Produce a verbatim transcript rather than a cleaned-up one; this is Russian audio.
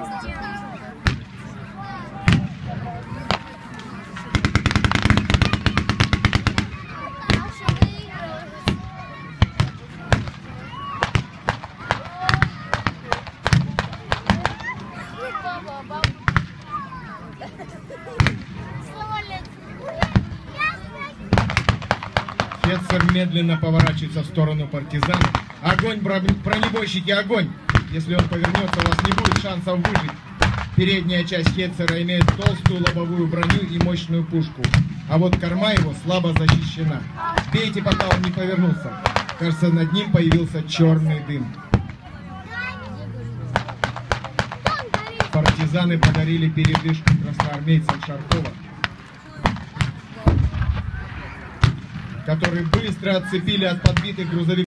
Хетцер медленно поворачивается в сторону партизан. Огонь, бронебойщики, огонь! Если он повернется, у вас не будет шансов выжить. Передняя часть Хетцера имеет толстую лобовую броню и мощную пушку. А вот корма его слабо защищена. Бейте, пока он не повернулся. Кажется, над ним появился черный дым. Партизаны подарили передышку красноармейцам Шаркова, которые быстро отцепили от подбитых грузовиков